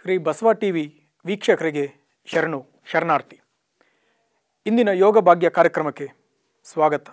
Shri Basava TV ವೀಕ್ಷಕರಿಗೆ ಶರಣಾರ್ಥಿ. ಇಂದಿನ ಯೋಗ ಭಾಗ್ಯ ಕಾರ್ಯಕ್ರಮಕ್ಕೆ ಸ್ವಾಗತ.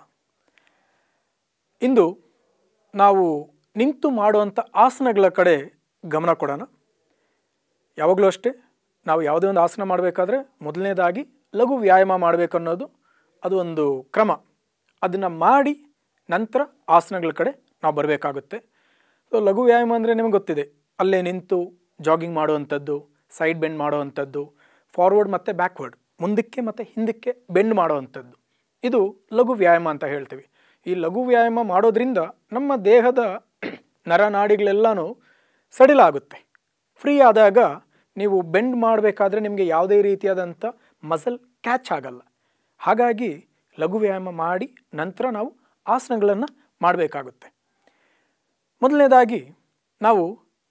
ಇಂದು ನಾವು ನಿಂತು ಮಾಡುವಂಥ ಆಸನಗಳ ಕಡೆ ಗಮನ ಕೊಡೋಣ. ಯಾವಾಗಲೂ ಅಷ್ಟೇ, ನಾವು ಯಾವುದೇ ಒಂದು ಆಸನ ಮಾಡಬೇಕಾದ್ರೆ ಮೊದಲನೇದಾಗಿ ಲಘು ವ್ಯಾಯಾಮ ಮಾಡಬೇಕು ಅನ್ನೋದು ಅದು ಒಂದು ಕ್ರಮ. ಅದನ್ನು ಮಾಡಿ ನಂತರ ಆಸನಗಳ ಕಡೆ ನಾವು ಬರಬೇಕಾಗುತ್ತೆ. ಸೊ ಲಘು ವ್ಯಾಯಾಮ ಅಂದರೆ ನಿಮಗೆ ಗೊತ್ತಿದೆ, ಅಲ್ಲೇ ನಿಂತು ಜಾಗಿಂಗ್ ಮಾಡುವಂಥದ್ದು, ಸೈಡ್ ಬೆಂಡ್ ಮಾಡುವಂಥದ್ದು, ಫಾರ್ವರ್ಡ್ ಮತ್ತು ಬ್ಯಾಕ್ವರ್ಡ್, ಮುಂದಕ್ಕೆ ಮತ್ತು ಹಿಂದಕ್ಕೆ ಬೆಂಡ್ ಮಾಡುವಂಥದ್ದು, ಇದು ಲಘು ವ್ಯಾಯಾಮ ಅಂತ ಹೇಳ್ತೀವಿ. ಈ ಲಘು ವ್ಯಾಯಾಮ ಮಾಡೋದ್ರಿಂದ ನಮ್ಮ ದೇಹದ ನರನಾಡಿಗಳೆಲ್ಲನೂ ಸಡಿಲಾಗುತ್ತೆ. ಫ್ರೀ ಆದಾಗ ನೀವು ಬೆಂಡ್ ಮಾಡಬೇಕಾದ್ರೆ ನಿಮಗೆ ಯಾವುದೇ ರೀತಿಯಾದಂಥ ಮಸಲ್ ಕ್ಯಾಚ್ ಆಗಲ್ಲ. ಹಾಗಾಗಿ ಲಘು ವ್ಯಾಯಾಮ ಮಾಡಿ ನಂತರ ನಾವು ಆಸನಗಳನ್ನು ಮಾಡಬೇಕಾಗುತ್ತೆ. ಮೊದಲನೇದಾಗಿ ನಾವು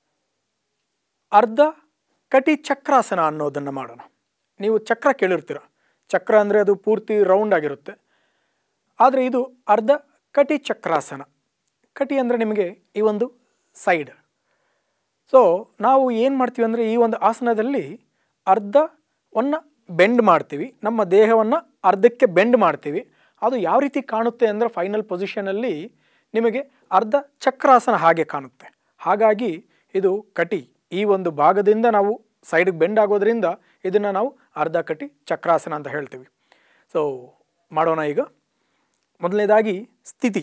ಅರ್ಧ ಕಟಿ ಚಕ್ರಾಸನ ಅನ್ನೋದನ್ನು ಮಾಡೋಣ. ನೀವು ಚಕ್ರ ಕೇಳಿರ್ತೀರ. ಚಕ್ರ ಅಂದರೆ ಅದು ಪೂರ್ತಿ ರೌಂಡ್ ಆಗಿರುತ್ತೆ, ಆದರೆ ಇದು ಅರ್ಧ ಕಟಿ ಚಕ್ರಾಸನ. ಕಟಿ ಅಂದರೆ ನಿಮಗೆ ಈ ಒಂದು ಸೈಡ್. ಸೊ ನಾವು ಏನು ಮಾಡ್ತೀವಿ ಅಂದರೆ ಈ ಒಂದು ಆಸನದಲ್ಲಿ ಅರ್ಧವನ್ನು ಬೆಂಡ್ ಮಾಡ್ತೀವಿ, ನಮ್ಮ ದೇಹವನ್ನು ಅರ್ಧಕ್ಕೆ ಬೆಂಡ್ ಮಾಡ್ತೀವಿ. ಅದು ಯಾವ ರೀತಿ ಕಾಣುತ್ತೆ ಅಂದರೆ ಫೈನಲ್ ಪೊಸಿಷನಲ್ಲಿ ನಿಮಗೆ ಅರ್ಧ ಚಕ್ರಾಸನ ಹಾಗೆ ಕಾಣುತ್ತೆ. ಹಾಗಾಗಿ ಇದು ಕಟಿ, ಈ ಒಂದು ಭಾಗದಿಂದ ನಾವು ಸೈಡ್ಗೆ ಬೆಂಡ್ ಆಗೋದ್ರಿಂದ ಇದನ್ನು ನಾವು ಅರ್ಧ ಕಟಿ ಚಕ್ರಾಸನ ಅಂತ ಹೇಳ್ತೀವಿ. ಸೊ ಮಾಡೋಣ. ಈಗ ಮೊದಲನೇದಾಗಿ ಸ್ಥಿತಿ.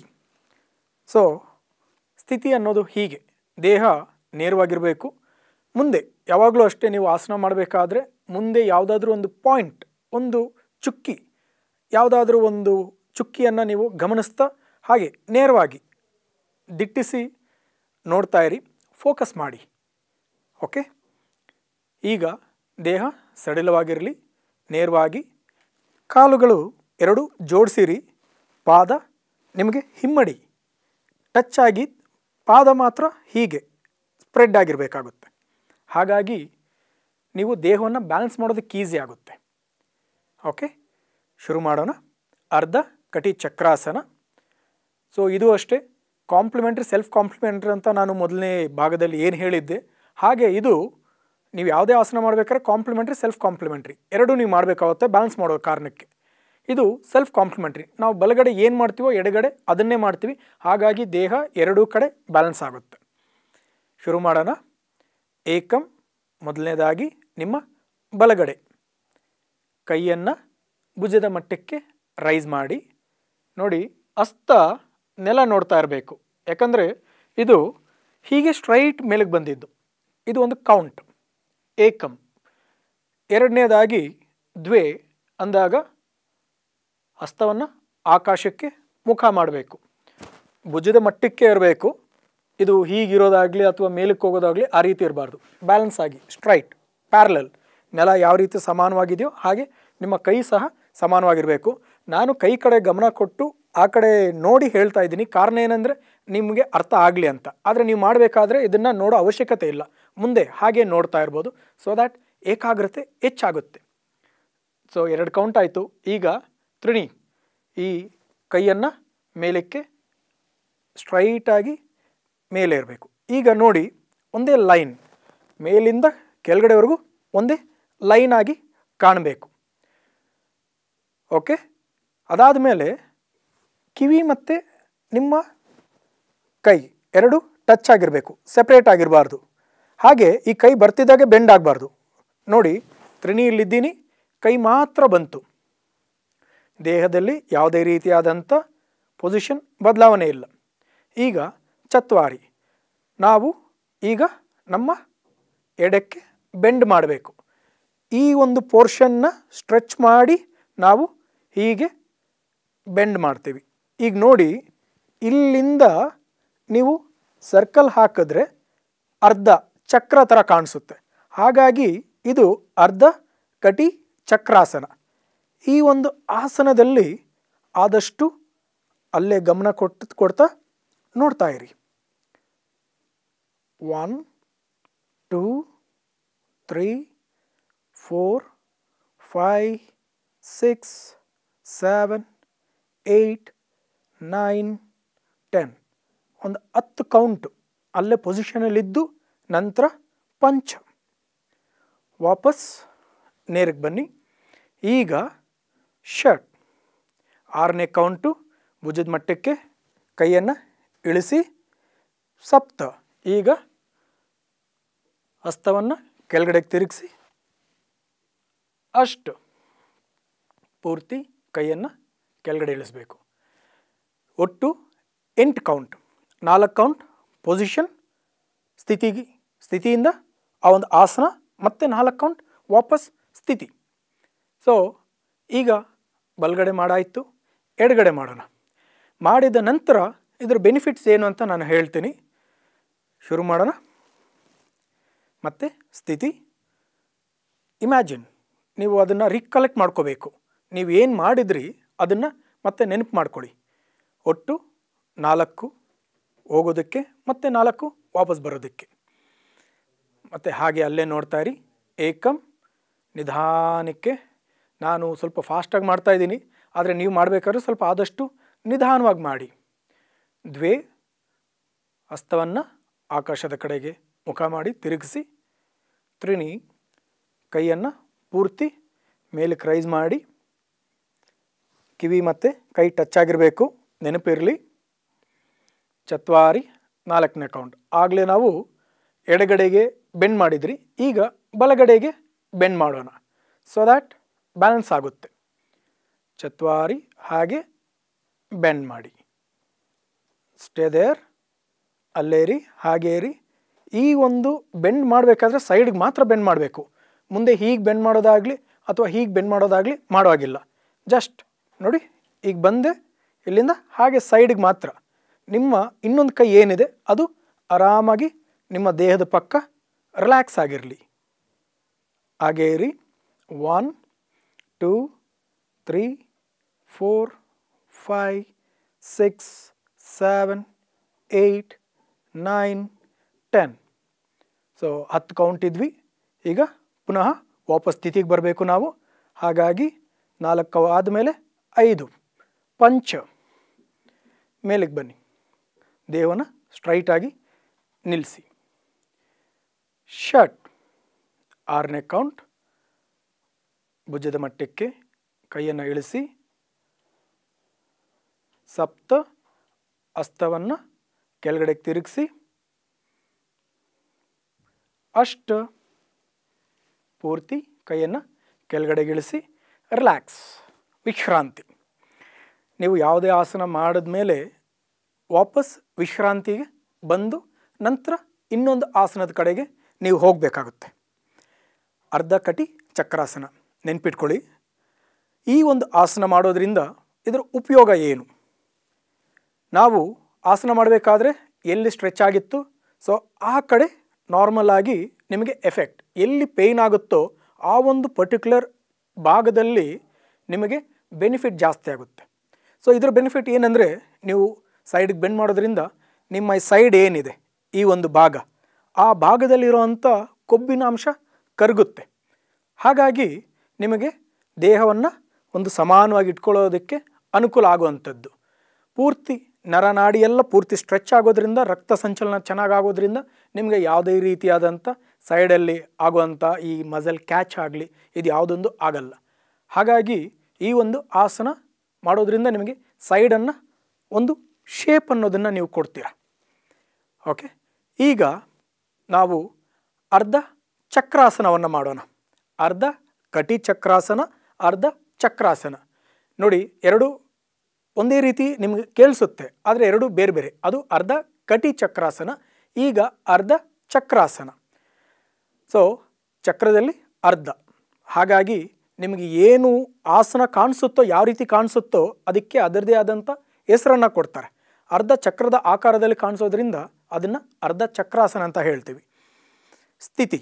ಸೊ ಸ್ಥಿತಿ ಅನ್ನೋದು ಹೀಗೆ, ದೇಹ ನೇರವಾಗಿರಬೇಕು. ಮುಂದೆ ಯಾವಾಗಲೂ ಅಷ್ಟೇ, ನೀವು ಆಸನ ಮಾಡಬೇಕಾದ್ರೆ ಮುಂದೆ ಯಾವುದಾದ್ರೂ ಒಂದು ಪಾಯಿಂಟ್, ಒಂದು ಚುಕ್ಕಿ, ಯಾವುದಾದ್ರೂ ಒಂದು ಚುಕ್ಕಿಯನ್ನು ನೀವು ಗಮನಿಸ್ತಾ ಹಾಗೆ ನೇರವಾಗಿ ದಿಟ್ಟಿಸಿ ನೋಡ್ತಾ ಇರಿ, ಫೋಕಸ್ ಮಾಡಿ. ಓಕೆ, ಈಗ ದೇಹ ಸಡಿಲವಾಗಿರಲಿ, ನೇರವಾಗಿ ಕಾಲುಗಳು ಎರಡು ಜೋಡಿಸಿರಿ. ಪಾದ ನಿಮಗೆ ಹಿಮ್ಮಡಿ ಟಚ್ ಆಗಿ ಪಾದ ಮಾತ್ರ ಹೀಗೆ ಸ್ಪ್ರೆಡ್ ಆಗಿರಬೇಕಾಗುತ್ತೆ. ಹಾಗಾಗಿ ನೀವು ದೇಹವನ್ನು ಬ್ಯಾಲೆನ್ಸ್ ಮಾಡೋದಕ್ಕೆ ಈಸಿ ಆಗುತ್ತೆ. ಓಕೆ, ಶುರು ಮಾಡೋಣ. ಅರ್ಧ ಕಟಿ ಚಕ್ರಾಸನ. ಸೊ ಇದು ಅಷ್ಟೇ, ಕಾಂಪ್ಲಿಮೆಂಟ್ರಿ ಸೆಲ್ಫ್ ಕಾಂಪ್ಲಿಮೆಂಟ್ರಿ ಅಂತ ನಾನು ಮೊದಲನೇ ಭಾಗದಲ್ಲಿ ಏನು ಹೇಳಿದ್ದೆ, ಹಾಗೆ ಇದು ನೀವು ಯಾವುದೇ ಆಸನ ಮಾಡಬೇಕಾದ್ರೆ ಕಾಂಪ್ಲಿಮೆಂಟ್ರಿ ಸೆಲ್ಫ್ ಕಾಂಪ್ಲಿಮೆಂಟ್ರಿ ಎರಡೂ ನೀವು ಮಾಡಬೇಕಾಗುತ್ತೆ ಬ್ಯಾಲೆನ್ಸ್ ಮಾಡೋ ಕಾರಣಕ್ಕೆ. ಇದು ಸೆಲ್ಫ್ ಕಾಂಪ್ಲಿಮೆಂಟ್ರಿ. ನಾವು ಬಲಗಡೆ ಏನು ಮಾಡ್ತೀವೋ ಎಡಗಡೆ ಅದನ್ನೇ ಮಾಡ್ತೀವಿ, ಹಾಗಾಗಿ ದೇಹ ಎರಡೂ ಕಡೆ ಬ್ಯಾಲೆನ್ಸ್ ಆಗುತ್ತೆ. ಶುರು ಮಾಡೋಣ. ಏಕಂ, ಮೊದಲನೇದಾಗಿ ನಿಮ್ಮ ಬಲಗಡೆ ಕೈಯನ್ನು ಭುಜದ ಮಟ್ಟಕ್ಕೆ ರೈಸ್ ಮಾಡಿ. ನೋಡಿ, ಹಸ್ತ ನೆಲ ನೋಡ್ತಾ ಇರಬೇಕು, ಯಾಕಂದರೆ ಇದು ಹೀಗೆ ಸ್ಟ್ರೈಟ್ ಮೇಲಕ್ಕೆ ಬಂದಿದ್ದು, ಇದು ಒಂದು ಕೌಂಟ್. ಏಕಂ. ಎರಡನೇದಾಗಿ ದ್ವೇ ಅಂದಾಗ ಹಸ್ತವನ್ನು ಆಕಾಶಕ್ಕೆ ಮುಖ ಮಾಡಬೇಕು, ಭುಜದ ಮಟ್ಟಕ್ಕೆ ಇರಬೇಕು. ಇದು ಹೀಗಿರೋದಾಗಲಿ ಅಥವಾ ಮೇಲಕ್ಕೆ ಹೋಗೋದಾಗಲಿ ಆ ರೀತಿ ಇರಬಾರ್ದು. ಬ್ಯಾಲೆನ್ಸ್ ಆಗಿ ಸ್ಟ್ರೈಟ್ ಪ್ಯಾರಲಲ್, ನೆಲ ಯಾವ ರೀತಿ ಸಮಾನವಾಗಿದೆಯೋ ಹಾಗೆ ನಿಮ್ಮ ಕೈ ಸಹ ಸಮಾನವಾಗಿರಬೇಕು. ನಾನು ಕೈ ಕಡೆ ಗಮನ ಕೊಟ್ಟು ಆ ಕಡೆ ನೋಡಿ ಹೇಳ್ತಾ ಇದ್ದೀನಿ, ಕಾರಣ ಏನಂದರೆ ನಿಮಗೆ ಅರ್ಥ ಆಗಲಿ ಅಂತ. ಆದರೆ ನೀವು ಮಾಡಬೇಕಾದ್ರೆ ಇದನ್ನು ನೋಡೋ ಅವಶ್ಯಕತೆ ಇಲ್ಲ, ಮುಂದೆ ಹಾಗೆ ನೋಡ್ತಾ ಇರ್ಬೋದು. ಸೊ ದ್ಯಾಟ್ ಏಕಾಗ್ರತೆ ಹೆಚ್ಚಾಗುತ್ತೆ. ಸೊ 2 ಕೌಂಟ್ ಆಯಿತು. ಈಗ ತ್ರಿಣಿ, ಈ ಕೈಯನ್ನು ಮೇಲಕ್ಕೆ ಸ್ಟ್ರೈಟಾಗಿ ಮೇಲೆ ಇರಬೇಕು. ಈಗ ನೋಡಿ, ಒಂದೇ ಲೈನ್ ಮೇಲಿಂದ ಕೆಳಗಡೆವರೆಗೂ ಒಂದೇ ಲೈನ್ ಆಗಿ ಕಾಣಬೇಕು. ಓಕೆ, ಅದಾದ ಮೇಲೆ ಕಿವಿ ಮತ್ತು ನಿಮ್ಮ ಕೈ ಎರಡು ಟಚ್ ಆಗಿರಬೇಕು, ಸೆಪ್ರೇಟ್ ಆಗಿರಬಾರ್ದು. ಹಾಗೆ ಈ ಕೈ ಬರ್ತಿದ್ದಾಗೆ ಬೆಂಡ್ ಆಗಬಾರ್ದು. ನೋಡಿ, ತ್ರಿಣಿಯಲ್ಲಿದ್ದೀನಿ, ಕೈ ಮಾತ್ರ ಬಂತು, ದೇಹದಲ್ಲಿ ಯಾವುದೇ ರೀತಿಯಾದಂಥ ಪೊಸಿಷನ್ ಬದಲಾವಣೆ ಇಲ್ಲ. ಈಗ ಚತ್ವಾರಿ, ನಾವು ಈಗ ನಮ್ಮ ಎಡಕ್ಕೆ ಬೆಂಡ್ ಮಾಡಬೇಕು. ಈ ಒಂದು ಪೋರ್ಷನ್ನ ಸ್ಟ್ರೆಚ್ ಮಾಡಿ ನಾವು ಹೀಗೆ ಬೆಂಡ್ ಮಾಡ್ತೀವಿ. ಈಗ ನೋಡಿ, ಇಲ್ಲಿಂದ ನೀವು ಸರ್ಕಲ್ ಹಾಕಿದ್ರೆ ಅರ್ಧ ಚಕ್ರ ಥರ ಕಾಣಿಸುತ್ತೆ. ಹಾಗಾಗಿ ಇದು ಅರ್ಧ ಕಟಿ ಚಕ್ರಾಸನ. ಈ ಒಂದು ಆಸನದಲ್ಲಿ ಆದಷ್ಟು ಅಲ್ಲೇ ಗಮನ ಕೊಡ್ತಾ ನೋಡ್ತಾ ಇರಿ. 1 2 3 4 5 6 7 8 9 10. ಒಂದು 10 ಕೌಂಟು ಅಲ್ಲೇ ಪೊಸಿಷನಲ್ಲಿದ್ದು ನಂತರ ಪಂಚ. ವಾಪಸ್ ನೇರಕ್ಕೆ ಬನ್ನಿ. ಈಗ ಶರ್ಟ್ 6ನೇ ಕೌಂಟು, ಭುಜದ ಮಟ್ಟಕ್ಕೆ ಕೈಯನ್ನು ಇಳಿಸಿ ಸಪ್ತ. ಈಗ ಹಸ್ತವನ್ನು ಕೆಳಗಡೆಗೆ ತಿರುಗಿಸಿ ಅಷ್ಟು. ಪೂರ್ತಿ ಕೈಯನ್ನು ಕೆಳಗಡೆ ಇಳಿಸಬೇಕು. ಒಟ್ಟು 8 ಕೌಂಟ್. 4 ಕೌಂಟ್ ಪೊಸಿಷನ್ ಸ್ಥಿತಿಯಿಂದ ಆ ಒಂದು ಆಸನ, ಮತ್ತು 4 ಕೌಂಟ್ ವಾಪಸ್ ಸ್ಥಿತಿ. ಸೊ ಈಗ ಬಲಗಡೆ ಮಾಡಾಯಿತು, ಎಡಗಡೆ ಮಾಡೋಣ. ಮಾಡಿದ ನಂತರ ಇದರ ಬೆನಿಫಿಟ್ಸ್ ಏನು ಅಂತ ನಾನು ಹೇಳ್ತೀನಿ. ಶುರು ಮಾಡೋಣ. ಮತ್ತು ಸ್ಥಿತಿ. ಇಮ್ಯಾಜಿನ್, ನೀವು ಅದನ್ನು ರಿಕಲೆಕ್ಟ್ ಮಾಡ್ಕೋಬೇಕು. ನೀವು ಏನು ಮಾಡಿದ್ರಿ ಅದನ್ನು ಮತ್ತೆ ನೆನಪು ಮಾಡ್ಕೊಳ್ಳಿ. ಒಟ್ಟು 4 ಹೋಗೋದಕ್ಕೆ ಮತ್ತು 4 ವಾಪಸ್ ಬರೋದಕ್ಕೆ. ಮತ್ತು ಹಾಗೆ ಅಲ್ಲೇ ನೋಡ್ತಾ ಇರಿ. ಏಕಂ, ನಿಧಾನಕ್ಕೆ. ನಾನು ಸ್ವಲ್ಪ ಫಾಸ್ಟಾಗಿ ಮಾಡ್ತಾಯಿದ್ದೀನಿ, ಆದರೆ ನೀವು ಮಾಡಬೇಕಾದ್ರೆ ಸ್ವಲ್ಪ ಆದಷ್ಟು ನಿಧಾನವಾಗಿ ಮಾಡಿ. ದ್ವೇ, ಹಸ್ತವನ್ನು ಆಕಾಶದ ಕಡೆಗೆ ಮುಖ ಮಾಡಿ ತಿರುಗಿಸಿ. ತ್ರಿಣಿ, ಕೈಯನ್ನು ಪೂರ್ತಿ ಮೇಲಕ್ಕೆ ರೈಸ್ ಮಾಡಿ. ಕಿವಿ ಮತ್ತು ಕೈ ಟಚ್ ಆಗಿರಬೇಕು, ನೆನಪಿರಲಿ. ಚತ್ವಾರಿ, 4ನೇ ಕೌಂಟ್. ಆಗಲೇ ನಾವು ಎಡಗಡೆಗೆ ಬೆಂಡ್ ಮಾಡಿದ್ರಿ, ಈಗ ಬಲಗಡೆಗೆ ಬೆಂಡ್ ಮಾಡೋಣ. ಸೊ ದ್ಯಾಟ್ ಬ್ಯಾಲೆನ್ಸ್ ಆಗುತ್ತೆ. ಚತ್ವಾರಿ, ಹಾಗೆ ಬೆಂಡ್ ಮಾಡಿ. ಸ್ಟೇ ದೇರ್, ಅಲ್ಲೇರಿ, ಹಾಗೇರಿ. ಈ ಒಂದು ಬೆಂಡ್ ಮಾಡಬೇಕಾದ್ರೆ ಸೈಡ್ಗೆ ಮಾತ್ರ ಬೆಂಡ್ ಮಾಡಬೇಕು. ಮುಂದೆ ಹೀಗೆ ಬೆಂಡ್ ಮಾಡೋದಾಗಲಿ ಅಥವಾ ಹೀಗೆ ಬೆಂಡ್ ಮಾಡೋದಾಗಲಿ ಮಾಡುವಾಗಿಲ್ಲ. ಜಸ್ಟ್ ನೋಡಿ, ಈಗ ಬಂದೆ ಇಲ್ಲಿಂದ ಹಾಗೆ ಸೈಡ್ಗೆ ಮಾತ್ರ. ನಿಮ್ಮ ಇನ್ನೊಂದು ಕೈ ಏನಿದೆ ಅದು ಆರಾಮಾಗಿ ನಿಮ್ಮ ದೇಹದ ಪಕ್ಕ ರಿಲ್ಯಾಕ್ಸ್ ಆಗಿರಲಿ. ಹಾಗೇ ಇರಿ. 1 2 3 4 5 6 7 8 9 10. ಸೊ 10 ಕೌಂಟ್ ಇದ್ವಿ. ಈಗ ಪುನಃ ವಾಪಸ್ ಸ್ಥಿತಿಗೆ ಬರಬೇಕು ನಾವು. ಹಾಗಾಗಿ 4 ಆದಮೇಲೆ 5. ಪಂಚ, ಮೇಲಕ್ಕೆ ಬನ್ನಿ. ದೇಹವನ್ನು ಸ್ಟ್ರೈಟಾಗಿ ನಿಲ್ಲಿಸಿ. ಷಟ್, 6ನೇ ಕೌಂಟ್. ಭುಜದ ಮಟ್ಟಕ್ಕೆ ಕೈಯನ್ನು ಇಳಿಸಿ. ಸಪ್ತ, ಹಸ್ತವನ್ನು ಕೆಳಗಡೆಗೆ ತಿರುಗಿಸಿ. ಅಷ್ಟ, ಪೂರ್ತಿ ಕೈಯನ್ನು ಕೆಳಗಡೆಗೆ ಇಳಿಸಿ. ರಿಲ್ಯಾಕ್ಸ್, ವಿಶ್ರಾಂತಿ. ನೀವು ಯಾವುದೇ ಆಸನ ಮಾಡಿದ ಮೇಲೆ ವಾಪಸ್ ವಿಶ್ರಾಂತಿಗೆ ಬಂದು ನಂತರ ಇನ್ನೊಂದು ಆಸನದ ಕಡೆಗೆ ನೀವು ಹೋಗಬೇಕಾಗುತ್ತೆ. ಅರ್ಧ ಕಟಿ ಚಕ್ರಾಸನ ನೆನ್ಪಿಟ್ಕೊಳ್ಳಿ. ಈ ಒಂದು ಆಸನ ಮಾಡೋದ್ರಿಂದ ಇದರ ಉಪಯೋಗ ಏನು? ನಾವು ಆಸನ ಮಾಡಬೇಕಾದ್ರೆ ಎಲ್ಲಿ ಸ್ಟ್ರೆಚ್ ಆಗಿತ್ತು ಸೊ ಆ ಕಡೆ ನಾರ್ಮಲ್ ಆಗಿ ನಿಮಗೆ ಎಫೆಕ್ಟ್, ಎಲ್ಲಿ ಪೇಯ್ನ್ ಆಗುತ್ತೋ ಆ ಒಂದು ಪರ್ಟಿಕ್ಯುಲರ್ ಭಾಗದಲ್ಲಿ ನಿಮಗೆ ಬೆನಿಫಿಟ್ ಜಾಸ್ತಿ ಆಗುತ್ತೆ. ಸೊ ಇದರ ಬೆನಿಫಿಟ್ ಏನಂದರೆ, ನೀವು ಸೈಡಿಗೆ ಬೆಂಡ್ ಮಾಡೋದ್ರಿಂದ ನಿಮ್ಮ ಸೈಡ್ ಏನಿದೆ ಈ ಒಂದು ಭಾಗ, ಆ ಭಾಗದಲ್ಲಿರುವಂಥ ಕೊಬ್ಬಿನ ಅಂಶ ಕರಗುತ್ತೆ. ಹಾಗಾಗಿ ನಿಮಗೆ ದೇಹವನ್ನು ಒಂದು ಸಮಾನವಾಗಿ ಇಟ್ಕೊಳ್ಳೋದಕ್ಕೆ ಅನುಕೂಲ ಆಗುವಂಥದ್ದು. ಪೂರ್ತಿ ನರನಾಡಿ ಎಲ್ಲ ಪೂರ್ತಿ ಸ್ಟ್ರೆಚ್ ಆಗೋದ್ರಿಂದ, ರಕ್ತ ಸಂಚಲನ ಚೆನ್ನಾಗಾಗೋದ್ರಿಂದ ನಿಮಗೆ ಯಾವುದೇ ರೀತಿಯಾದಂಥ ಸೈಡಲ್ಲಿ ಆಗುವಂಥ ಈ ಮಸಲ್ ಕ್ಯಾಚ್ ಆಗಲಿ ಇದು ಯಾವುದೊಂದು ಆಗಲ್ಲ. ಹಾಗಾಗಿ ಈ ಒಂದು ಆಸನ ಮಾಡೋದ್ರಿಂದ ನಿಮಗೆ ಸೈಡನ್ನು ಒಂದು ಶೇಪ್ ಅನ್ನೋದನ್ನು ನೀವು ಕೊಡ್ತೀರ. ಓಕೆ, ಈಗ ನಾವು ಅರ್ಧ ಚಕ್ರಾಸನವನ್ನು ಮಾಡೋಣ. ಅರ್ಧ ಕಟಿ ಚಕ್ರಾಸನ, ಅರ್ಧ ಚಕ್ರಾಸನ. ನೋಡಿ, ಎರಡು ಒಂದೇ ರೀತಿ ನಿಮಗೆ ಕೇಳಿಸುತ್ತೆ, ಆದರೆ ಎರಡು ಬೇರೆ ಬೇರೆ. ಅದು ಅರ್ಧ ಕಟಿ ಚಕ್ರಾಸನ, ಈಗ ಅರ್ಧ ಚಕ್ರಾಸನ. ಸೊ ಚಕ್ರದಲ್ಲಿ ಅರ್ಧ, ಹಾಗಾಗಿ ನಿಮಗೆ ಏನು ಆಸನ ಕಾಣಿಸುತ್ತೋ, ಯಾವ ರೀತಿ ಕಾಣಿಸುತ್ತೋ ಅದಕ್ಕೆ ಅದರದೇ ಆದಂಥ ಹೆಸರನ್ನು ಕೊಡ್ತಾರೆ. ಅರ್ಧ ಚಕ್ರದ ಆಕಾರದಲ್ಲಿ ಕಾಣಿಸೋದ್ರಿಂದ ಅದನ್ನು ಅರ್ಧ ಚಕ್ರಾಸನ ಅಂತ ಹೇಳ್ತೀವಿ. ಸ್ಥಿತಿ,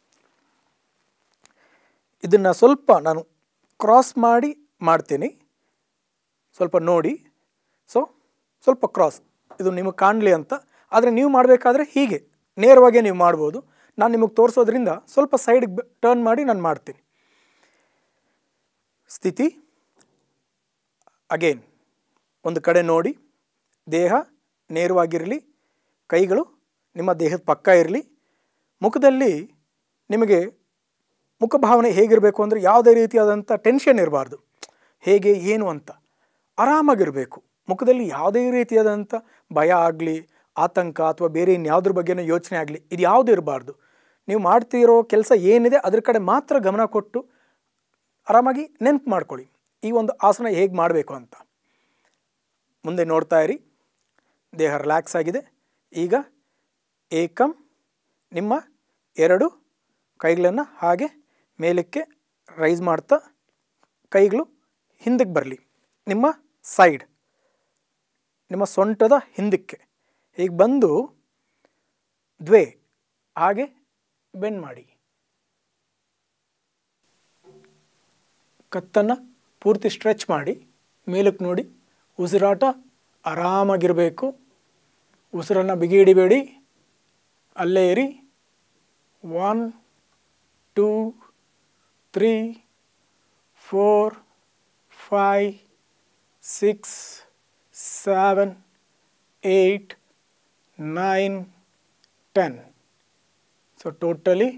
ಇದನ್ನು ಸ್ವಲ್ಪ ನಾನು ಕ್ರಾಸ್ ಮಾಡಿ ಮಾಡ್ತೀನಿ, ಸ್ವಲ್ಪ ನೋಡಿ. ಸೊ ಸ್ವಲ್ಪ ಕ್ರಾಸ್, ಇದು ನಿಮಗೆ ಕಾಣಲಿ ಅಂತ. ಆದರೆ ನೀವು ಮಾಡಬೇಕಾದ್ರೆ ಹೀಗೆ ನೇರವಾಗಿ ನೀವು ಮಾಡ್ಬೋದು. ನಾನು ನಿಮಗೆ ತೋರಿಸೋದ್ರಿಂದ ಸ್ವಲ್ಪ ಸೈಡ್ಗೆ ಟರ್ನ್ ಮಾಡಿ ನಾನು ಮಾಡ್ತೀನಿ. ಸ್ಥಿತಿ, ಅಗೇನ್ ಒಂದು ಕಡೆ ನೋಡಿ, ದೇಹ ನೇರವಾಗಿರಲಿ, ಕೈಗಳು ನಿಮ್ಮ ದೇಹದ ಪಕ್ಕ ಇರಲಿ. ಮುಖದಲ್ಲಿ ನಿಮಗೆ ಮುಖಭಾವನೆ ಹೇಗಿರಬೇಕು ಅಂದರೆ ಯಾವುದೇ ರೀತಿಯಾದಂಥ ಟೆನ್ಷನ್ ಇರಬಾರ್ದು. ಹೇಗೆ ಏನು ಅಂತ ಆರಾಮಾಗಿರಬೇಕು. ಮುಖದಲ್ಲಿ ಯಾವುದೇ ರೀತಿಯಾದಂಥ ಭಯ ಆಗಲಿ, ಆತಂಕ ಅಥವಾ ಬೇರೆ ಇನ್ಯಾವುದ್ರ ಬಗ್ಗೆನೂ ಯೋಚನೆ ಆಗಲಿ, ಇದು ಯಾವುದೂ ಇರಬಾರ್ದು. ನೀವು ಮಾಡ್ತಿರೋ ಕೆಲಸ ಏನಿದೆ ಅದ್ರ ಕಡೆ ಮಾತ್ರ ಗಮನ ಕೊಟ್ಟು ಆರಾಮಾಗಿ ನೆನಪು ಮಾಡ್ಕೊಳ್ಳಿ ಈ ಒಂದು ಆಸನ ಹೇಗೆ ಮಾಡಬೇಕು ಅಂತ. ಮುಂದೆ ನೋಡ್ತಾ ಇರಿ. ದೇಹ ರಿಲ್ಯಾಕ್ಸ್ ಆಗಿದೆ. ಈಗ ಏಕಂ, ನಿಮ್ಮ 2 ಕೈಗಳನ್ನು ಹಾಗೆ ಮೇಲಕ್ಕೆ ರೈಸ್ ಮಾಡ್ತಾ ಕೈಗಳು ಹಿಂದಕ್ಕೆ ಬರಲಿ. ನಿಮ್ಮ ಸೈಡ್, ನಿಮ್ಮ ಸೊಂಟದ ಹಿಂದಕ್ಕೆ ಹೀಗೆ ಬಂದು ದ್ವೇ ಹಾಗೆ ಬೆಂಡ್ ಮಾಡಿ. ಕತ್ತನ್ನು ಪೂರ್ತಿ ಸ್ಟ್ರೆಚ್ ಮಾಡಿ ಮೇಲಕ್ಕೆ ನೋಡಿ. ಉಸಿರಾಟ ಆರಾಮಾಗಿರಬೇಕು. ಉಸಿರನ್ನು ಬಿಗಿ ಹಿಡಿಬೇಡಿ, ಅಲ್ಲೇ ಇರಿ. 1 2 3 4 5 6 7 8 9 10. ಸೊ ಟೋಟಲಿ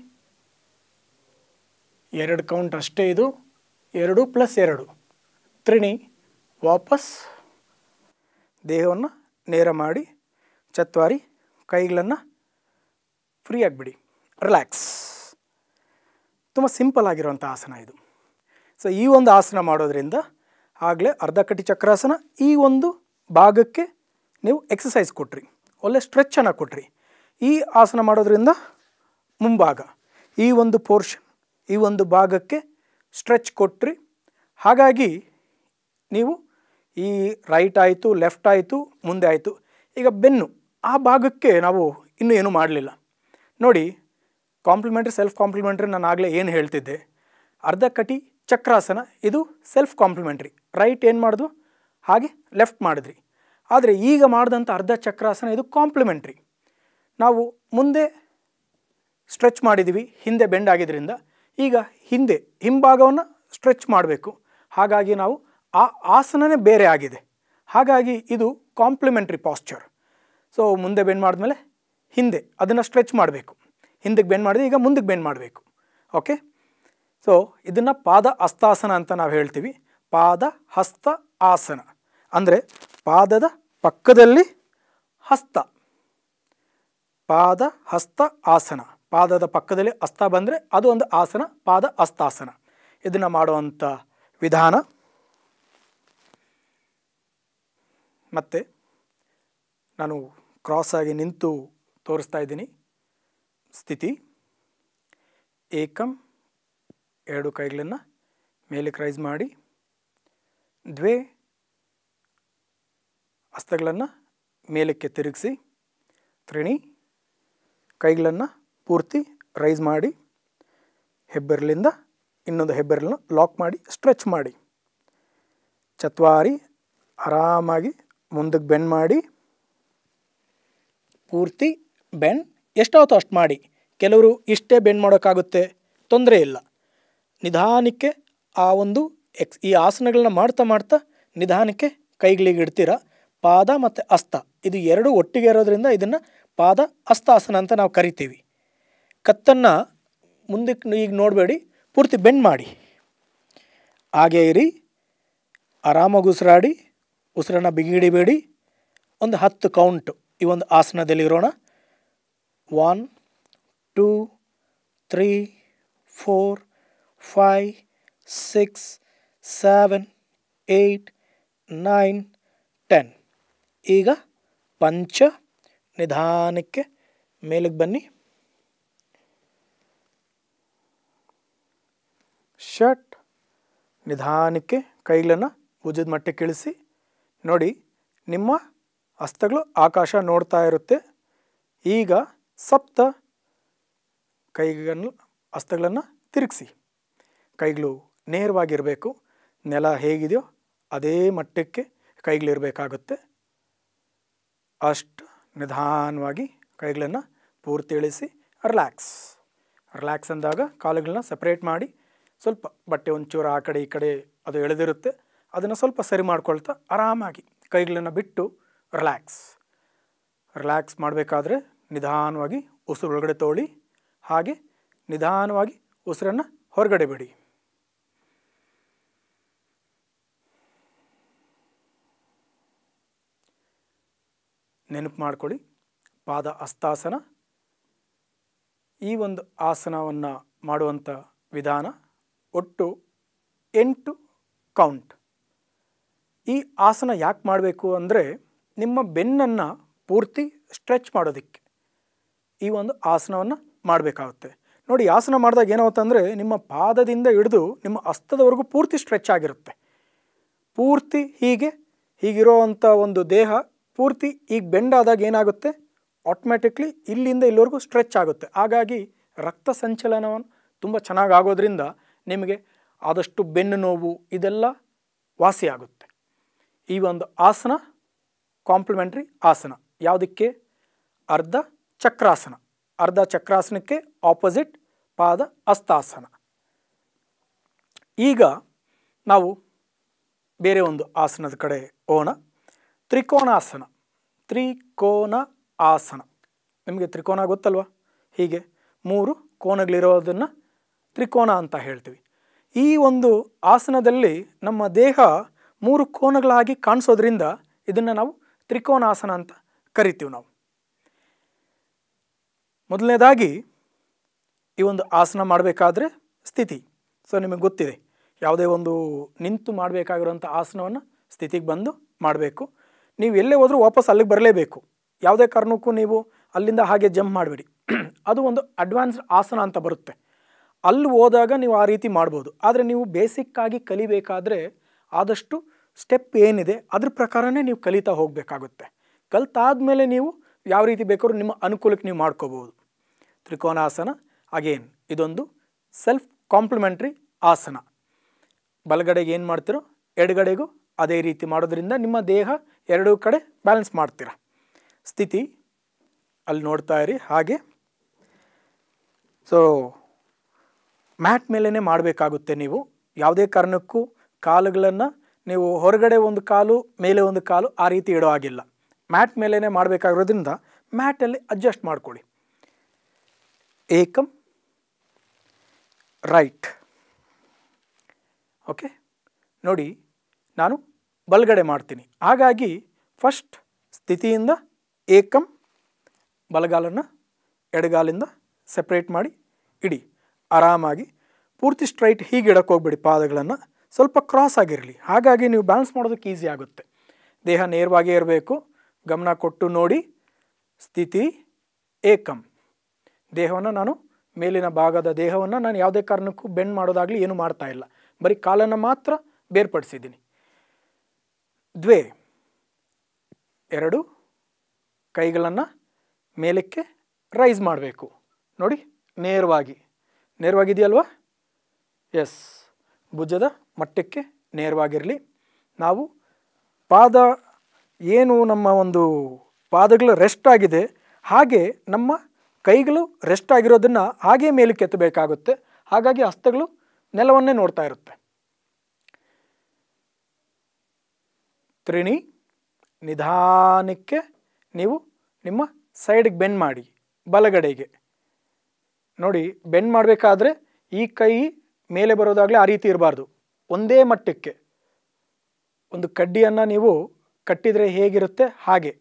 2 ಕೌಂಟ್ ಅಷ್ಟೇ ಇದು. 2 + 2 ತ್ರಿಣಿ. ವಾಪಸ್ ದೇಹವನ್ನು ನೇರ ಮಾಡಿ ಚತ್ವಾರಿ. ಕೈಗಳನ್ನು ಫ್ರೀ ಆಗಿಬಿಡಿ, ರಿಲ್ಯಾಕ್ಸ್. ತುಂಬ ಸಿಂಪಲ್ ಆಗಿರುವಂಥ ಆಸನ ಇದು. ಸೊ ಈ ಒಂದು ಆಸನ ಮಾಡೋದ್ರಿಂದ ಆಗಲೇ ಅರ್ಧಕಟಿ ಚಕ್ರಾಸನ ಈ ಒಂದು ಭಾಗಕ್ಕೆ ನೀವು ಎಕ್ಸಸೈಸ್ ಕೊಟ್ರಿ, ಒಳ್ಳೆ ಸ್ಟ್ರೆಚ್ಚನ್ನು ಕೊಟ್ರಿ. ಈ ಆಸನ ಮಾಡೋದ್ರಿಂದ ಮುಂಭಾಗ ಈ ಒಂದು ಪೋರ್ಷನ್, ಈ ಒಂದು ಭಾಗಕ್ಕೆ ಸ್ಟ್ರೆಚ್ ಕೊಟ್ರಿ. ಹಾಗಾಗಿ ನೀವು ಈ ರೈಟ್ ಆಯಿತು, ಲೆಫ್ಟ್ ಆಯಿತು, ಮುಂದೆ ಆಯಿತು. ಈಗ ಬೆನ್ನು ಆ ಭಾಗಕ್ಕೆ ನಾವು ಇನ್ನೂ ಏನೂ ಮಾಡಲಿಲ್ಲ ನೋಡಿ. ಕಾಂಪ್ಲಿಮೆಂಟ್ರಿ, ಸೆಲ್ಫ್ ಕಾಂಪ್ಲಿಮೆಂಟ್ರಿ ನಾನು ಆಗಲೇ ಏನು ಹೇಳ್ತಿದ್ದೆ. ಅರ್ಧಕಟಿ ಚಕ್ರಾಸನ ಇದು ಸೆಲ್ಫ್ ಕಾಂಪ್ಲಿಮೆಂಟ್ರಿ. ರೈಟ್ ಏನು ಮಾಡಿದ್ವು ಹಾಗೆ ಲೆಫ್ಟ್ ಮಾಡಿದ್ರಿ. ಆದರೆ ಈಗ ಮಾಡಿದಂಥ ಅರ್ಧ ಚಕ್ರಾಸನ ಇದು ಕಾಂಪ್ಲಿಮೆಂಟ್ರಿ. ನಾವು ಮುಂದೆ ಸ್ಟ್ರೆಚ್ ಮಾಡಿದ್ದೀವಿ, ಹಿಂದೆ ಬೆಂಡ್ ಆಗಿದ್ದರಿಂದ ಈಗ ಹಿಂದೆ ಹಿಂಭಾಗವನ್ನು ಸ್ಟ್ರೆಚ್ ಮಾಡಬೇಕು. ಹಾಗಾಗಿ ನಾವು ಆ ಆಸನನೇ ಬೇರೆ ಆಗಿದೆ. ಹಾಗಾಗಿ ಇದು ಕಾಂಪ್ಲಿಮೆಂಟ್ರಿ ಪಾಸ್ಚರ್. ಸೊ ಮುಂದೆ ಬೆಂಡ್ ಮಾಡಿದ್ಮೇಲೆ ಹಿಂದೆ ಅದನ್ನು ಸ್ಟ್ರೆಚ್ ಮಾಡಬೇಕು. ಹಿಂದಕ್ಕೆ ಬೆಂಡ್ ಮಾಡಿದ್ರೆ ಈಗ ಮುಂದಕ್ಕೆ ಬೆಂಡ್ ಮಾಡಬೇಕು. ಓಕೆ. ಸೊ ಇದನ್ನು ಪಾದ ಹಸ್ತಾಸನ ಅಂತ ನಾವು ಹೇಳ್ತೀವಿ. ಪಾದ ಹಸ್ತ ಆಸನ ಅಂದರೆ ಪಾದದ ಪಕ್ಕದಲ್ಲಿ ಹಸ್ತ. ಪಾದ ಹಸ್ತ ಆಸನ. ಪಾದದ ಪಕ್ಕದಲ್ಲಿ ಹಸ್ತ ಬಂದರೆ ಅದು ಒಂದು ಆಸನ, ಪಾದ ಹಸ್ತಾಸನ. ಇದನ್ನು ಮಾಡುವಂಥ ವಿಧಾನ. ಮತ್ತು ನಾನು ಕ್ರಾಸಾಗಿ ನಿಂತು ತೋರಿಸ್ತಾ ಇದ್ದೀನಿ. ಸ್ಥಿತಿ ಏಕಂ, 2 ಕೈಗಳನ್ನು ಮೇಲಕ್ಕೆ ರೈಸ್ ಮಾಡಿ, ದ್ವೇ ಹಸ್ತಗಳನ್ನು ಮೇಲಕ್ಕೆ ತಿರುಗಿಸಿ, ತ್ರಿಣಿ ಕೈಗಳನ್ನು ಪೂರ್ತಿ ರೈಸ್ ಮಾಡಿ, ಹೆಬ್ಬೆರಳಿಂದ ಇನ್ನೊಂದು ಹೆಬ್ಬೆರಳನ್ನು ಲಾಕ್ ಮಾಡಿ ಸ್ಟ್ರೆಚ್ ಮಾಡಿ, ಚತ್ವಾರಿ ಆರಾಮಾಗಿ ಮುಂದಕ್ಕೆ ಬೆಂಡ್ ಮಾಡಿ, ಪೂರ್ತಿ ಬೆಂಡ್ ಎಷ್ಟಾಗುತ್ತೋ ಅಷ್ಟು ಮಾಡಿ. ಕೆಲವರು ಇಷ್ಟೇ ಬೆಂಡ್ ಮಾಡೋಕ್ಕಾಗುತ್ತೆ, ತೊಂದರೆ ಇಲ್ಲ. ನಿಧಾನಕ್ಕೆ ಆ ಒಂದು ಈ ಆಸನಗಳನ್ನ ಮಾಡ್ತಾ ಮಾಡ್ತಾ ನಿಧಾನಕ್ಕೆ ಕೈಗಳಿಗೆ ಇಡ್ತೀರ. ಪಾದ ಮತ್ತು ಹಸ್ತ ಇದು 2 ಒಟ್ಟಿಗೆ ಇರೋದ್ರಿಂದ ಇದನ್ನು ಪಾದ ಹಸ್ತಾಸನ ಅಂತ ನಾವು ಕರಿತೀವಿ. ಕತ್ತನ್ನು ಮುಂದಕ್ಕೆ ಈಗ ನೋಡಬೇಡಿ, ಪೂರ್ತಿ ಬೆಂಡ್ ಮಾಡಿ. ಹಾಗೇ ಇರಿ, ಆರಾಮಾಗಿ ಉಸಿರಾಡಿ. ಉಸಿರನ್ನು ಬಿಗಿ ಹಿಡಿಬೇಡಿ. ಒಂದು 10 ಕೌಂಟು ಈ ಒಂದು ಆಸನದಲ್ಲಿ ಇರೋಣ. 1 2 3 4 5 6 7 8 9 10. ಈಗ ಪಂಚ. ನಿಧಾನಕ್ಕೆ ಮೇಲಕ್ಕೆ ಬನ್ನಿ. ಷಟ್. ನಿಧಾನಕ್ಕೆ ಕೈಗಳನ್ನು ಭುಜದ ಮಟ್ಟಕ್ಕೆ ಇಳಿಸಿ. ನೋಡಿ, ನಿಮ್ಮ ಹಸ್ತಗಳು ಆಕಾಶ ನೋಡ್ತಾ ಇರುತ್ತೆ. ಈಗ ಸಪ್ತ. ಕೈಗಳನ್ನು ಹಸ್ತಗಳನ್ನು ತಿರುಗಿಸಿ. ಕೈಗಳು ನೇರವಾಗಿರಬೇಕು. ನೆಲ ಹೇಗಿದೆಯೋ ಅದೇ ಮಟ್ಟಕ್ಕೆ ಕೈಗಳಿರಬೇಕಾಗುತ್ತೆ. ಅಷ್ಟು ನಿಧಾನವಾಗಿ ಕೈಗಳನ್ನು ಪೂರ್ತಿ ಇಳಿಸಿ. ರಿಲ್ಯಾಕ್ಸ್. ರಿಲ್ಯಾಕ್ಸ್ ಅಂದಾಗ ಕಾಲುಗಳನ್ನ ಸಪ್ರೇಟ್ ಮಾಡಿ. ಸ್ವಲ್ಪ ಬಟ್ಟೆ ಒಂಚೂರು ಆ ಕಡೆ ಈ ಕಡೆ ಅದು ಎಳೆದಿರುತ್ತೆ, ಅದನ್ನು ಸ್ವಲ್ಪ ಸರಿ ಮಾಡ್ಕೊಳ್ತಾ ಆರಾಮಾಗಿ ಕೈಗಳನ್ನು ಬಿಟ್ಟು ರಿಲ್ಯಾಕ್ಸ್. ರಿಲ್ಯಾಕ್ಸ್ ಮಾಡಬೇಕಾದ್ರೆ ನಿಧಾನವಾಗಿ ಉಸಿರು ಒಳಗಡೆ ತೊಗೊಳ್ಳಿ. ಹಾಗೆ ನಿಧಾನವಾಗಿ ಉಸಿರನ್ನು ಹೊರಗಡೆ ಬಿಡಿ. ನೆನಪು ಮಾಡ್ಕೊಳ್ಳಿ, ಪಾದ ಹಸ್ತಾಸನ. ಈ ಒಂದು ಆಸನವನ್ನು ಮಾಡುವಂಥ ವಿಧಾನ ಒಟ್ಟು 8 ಕೌಂಟ್. ಈ ಆಸನ ಯಾಕೆ ಮಾಡಬೇಕು ಅಂದರೆ ನಿಮ್ಮ ಬೆನ್ನನ್ನು ಪೂರ್ತಿ ಸ್ಟ್ರೆಚ್ ಮಾಡೋದಕ್ಕೆ ಈ ಒಂದು ಆಸನವನ್ನು ಮಾಡಬೇಕಾಗುತ್ತೆ. ನೋಡಿ, ಆಸನ ಮಾಡಿದಾಗ ಏನಾಗುತ್ತೆ ಅಂದರೆ ನಿಮ್ಮ ಪಾದದಿಂದ ಹಿಡಿದು ನಿಮ್ಮ ಹಸ್ತದವರೆಗೂ ಪೂರ್ತಿ ಸ್ಟ್ರೆಚ್ ಆಗಿರುತ್ತೆ. ಪೂರ್ತಿ ಹೀಗಿರೋವಂಥ ಒಂದು ದೇಹ ಪೂರ್ತಿ ಈಗ ಬೆಂಡ್ ಆದಾಗ ಏನಾಗುತ್ತೆ, ಆಟೋಮ್ಯಾಟಿಕ್ಲಿ ಇಲ್ಲಿಂದ ಇಲ್ಲಿವರೆಗೂ ಸ್ಟ್ರೆಚ್ ಆಗುತ್ತೆ. ಹಾಗಾಗಿ ರಕ್ತ ಸಂಚಲನವನ್ನು ತುಂಬ ಚೆನ್ನಾಗಿ ಆಗೋದ್ರಿಂದ ನಿಮಗೆ ಆದಷ್ಟು ಬೆನ್ನು ನೋವು ಇದೆಲ್ಲ ವಾಸಿಯಾಗುತ್ತೆ. ಈ ಒಂದು ಆಸನ ಕಾಂಪ್ಲಿಮೆಂಟ್ರಿ ಆಸನ. ಯಾವುದಕ್ಕೆ? ಅರ್ಧ ಚಕ್ರಾಸನ. ಅರ್ಧ ಚಕ್ರಾಸನಕ್ಕೆ ಆಪೋಸಿಟ್ ಪಾದ ಹಸ್ತಾಸನ. ಈಗ ನಾವು ಬೇರೆ ಒಂದು ಆಸನದ ಕಡೆ ಹೋಗೋಣ. ತ್ರಿಕೋನಾಸನ. ತ್ರಿಕೋನ ಆಸನ. ನಿಮಗೆ ತ್ರಿಕೋನ ಗೊತ್ತಲ್ವ? ಹೀಗೆ 3 ಕೋನಗಳಿರೋದನ್ನು ತ್ರಿಕೋನ ಅಂತ ಹೇಳ್ತೀವಿ. ಈ ಒಂದು ಆಸನದಲ್ಲಿ ನಮ್ಮ ದೇಹ 3 ಕೋನಗಳಾಗಿ ಕಾಣಿಸೋದ್ರಿಂದ ಇದನ್ನು ನಾವು ತ್ರಿಕೋನಾಸನ ಅಂತ ಕರಿತೀವಿ ನಾವು. ಮೊದಲನೇದಾಗಿ ಈ ಒಂದು ಆಸನ ಮಾಡಬೇಕಾದ್ರೆ ಸ್ಥಿತಿ. ಸೊ ನಿಮಗೆ ಗೊತ್ತಿದೆ, ಯಾವುದೇ ಒಂದು ನಿಂತು ಮಾಡಬೇಕಾಗಿರುವಂಥ ಆಸನವನ್ನು ಸ್ಥಿತಿಗೆ ಬಂದು ಮಾಡಬೇಕು. ನೀವು ಎಲ್ಲೇ ಹೋದರೂ ವಾಪಸ್ ಅಲ್ಲಿಗೆ ಬರಲೇಬೇಕು. ಯಾವುದೇ ಕಾರಣಕ್ಕೂ ನೀವು ಅಲ್ಲಿಂದ ಹಾಗೆ ಜಂಪ್ ಮಾಡಬೇಡಿ. ಅದು ಒಂದು ಅಡ್ವಾನ್ಸ್ಡ್ ಆಸನ ಅಂತ ಬರುತ್ತೆ. ಅಲ್ಲಿ ಹೋದಾಗ ನೀವು ಆ ರೀತಿ ಮಾಡ್ಬೋದು. ಆದರೆ ನೀವು ಬೇಸಿಕ್ಕಾಗಿ ಕಲಿಬೇಕಾದ್ರೆ ಆದಷ್ಟು ಸ್ಟೆಪ್ ಏನಿದೆ ಅದ್ರ ಪ್ರಕಾರನೇ ನೀವು ಕಲಿತಾ ಹೋಗಬೇಕಾಗುತ್ತೆ. ಕಲಿತಾದ್ಮೇಲೆ ನೀವು ಯಾವ ರೀತಿ ಬೇಕಾದ್ರೂ ನಿಮ್ಮ ಅನುಕೂಲಕ್ಕೆ ನೀವು ಮಾಡ್ಕೋಬೋದು. ತ್ರಿಕೋನಾಸನ ಅಗೇನ್ ಇದೊಂದು ಸೆಲ್ಫ್ ಕಾಂಪ್ಲಿಮೆಂಟ್ರಿ ಆಸನ. ಬಲಗಡೆಗೆ ಏನು ಮಾಡ್ತೀರೋ ಎಡಗಡೆಗೂ ಅದೇ ರೀತಿ ಮಾಡೋದ್ರಿಂದ ನಿಮ್ಮ ದೇಹ ಎರಡೂ ಕಡೆ ಬ್ಯಾಲೆನ್ಸ್ ಮಾಡ್ತೀರ. ಸ್ಥಿತಿ ಅಲ್ಲಿ ನೋಡ್ತಾ ಇರಿ. ಹಾಗೆ ಸೊ ಮ್ಯಾಟ್ ಮೇಲೇ ಮಾಡಬೇಕಾಗುತ್ತೆ. ನೀವು ಯಾವುದೇ ಕಾರಣಕ್ಕೂ ಕಾಲುಗಳನ್ನು ನೀವು ಹೊರಗಡೆ ಒಂದು ಕಾಲು ಮೇಲೆ ಒಂದು ಕಾಲು ಆ ರೀತಿ ಇಡೋ ಹಾಗಿಲ್ಲ. ಮ್ಯಾಟ್ ಮೇಲೇ ಮಾಡಬೇಕಾಗಿರೋದ್ರಿಂದ ಮ್ಯಾಟಲ್ಲಿ ಅಡ್ಜಸ್ಟ್ ಮಾಡ್ಕೊಳ್ಳಿ. ಏಕಂ ರೈಟ್. ಓಕೆ, ನೋಡಿ ನಾನು ಬಲಗಡೆ ಮಾಡ್ತೀನಿ. ಹಾಗಾಗಿ ಫಸ್ಟ್ ಸ್ಥಿತಿಯಿಂದ ಏಕಂ, ಬಲಗಾಲನ್ನು ಎಡಗಾಲಿಂದ ಸೆಪ್ರೇಟ್ ಮಾಡಿ ಇಡಿ. ಆರಾಮಾಗಿ ಪೂರ್ತಿ ಸ್ಟ್ರೈಟ್ ಹೀಗೆ ಇಡಕ್ಕೆ ಹೋಗ್ಬೇಡಿ. ಪಾದಗಳನ್ನು ಸ್ವಲ್ಪ ಕ್ರಾಸ್ ಆಗಿರಲಿ. ಹಾಗಾಗಿ ನೀವು ಬ್ಯಾಲೆನ್ಸ್ ಮಾಡೋದಕ್ಕೆ ಈಸಿ ಆಗುತ್ತೆ. ದೇಹ ನೇರವಾಗೇ ಇರಬೇಕು. ಗಮನ ಕೊಟ್ಟು ನೋಡಿ. ಸ್ಥಿತಿ ಏಕಂ. ದೇಹವನ್ನು ನಾನು ಮೇಲಿನ ಭಾಗದ ದೇಹವನ್ನು ನಾನು ಯಾವುದೇ ಕಾರಣಕ್ಕೂ ಬೆಂಡ್ ಮಾಡೋದಾಗಲಿ ಏನು ಮಾಡ್ತಾ ಇಲ್ಲ. ಬರೀ ಕಾಲನ್ನು ಮಾತ್ರ ಬೇರ್ಪಡಿಸಿದ್ದೀನಿ. ದ್ವೇ, 2 ಕೈಗಳನ್ನು ಮೇಲಕ್ಕೆ ರೈಸ್ ಮಾಡಬೇಕು. ನೋಡಿ, ನೇರವಾಗಿದೆಯಲ್ವಾ? ಎಸ್, ಭುಜದ ಮಟ್ಟಕ್ಕೆ ನೇರವಾಗಿರಲಿ. ನಾವು ಪಾದ ಏನು ನಮ್ಮ ಒಂದು ಪಾದಗಳು ರೆಸ್ಟ್ ಆಗಿದೆ, ಹಾಗೆ ನಮ್ಮ ಕೈಗಳು ರೆಸ್ಟ್ ಆಗಿರೋದನ್ನು ಹಾಗೇ ಮೇಲಕ್ಕೆ ಎತ್ತಬೇಕಾಗುತ್ತೆ. ಹಾಗಾಗಿ ಹಸ್ತಗಳು ನೆಲವನ್ನೇ ನೋಡ್ತಾ ಇರುತ್ತೆ. ತ್ರಿಣಿ, ನಿಧಾನಕ್ಕೆ ನೀವು ನಿಮ್ಮ ಸೈಡ್ಗೆ ಬೆಂಡ್ ಮಾಡಿ. ಬಲಗಡೆಗೆ ನೋಡಿ, ಬೆಂಡ್ ಮಾಡಬೇಕಾದ್ರೆ ಈ ಕೈ ಮೇಲೆ ಬರೋದಾಗಲೇ ಆ ರೀತಿ ಇರಬಾರ್ದು. ಒಂದೇ ಮಟ್ಟಕ್ಕೆ ಒಂದು ಕಡ್ಡಿಯನ್ನು ನೀವು ಕಟ್ಟಿದರೆ ಹೇಗಿರುತ್ತೆ ಹಾಗೆ